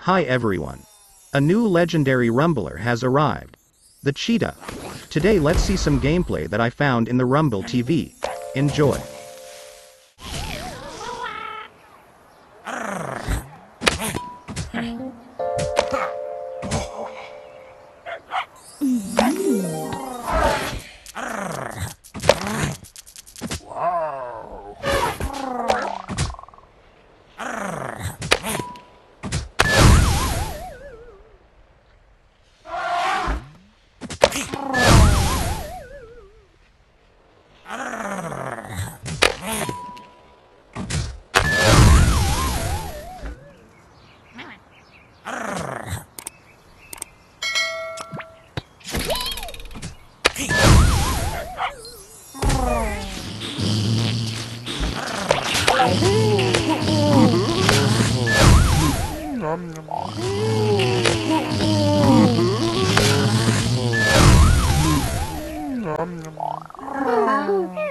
Hi everyone. A new legendary rumbler has arrived. The Cheetah. Today let's see some gameplay that I found in the Rumble TV. Enjoy. Nom nom.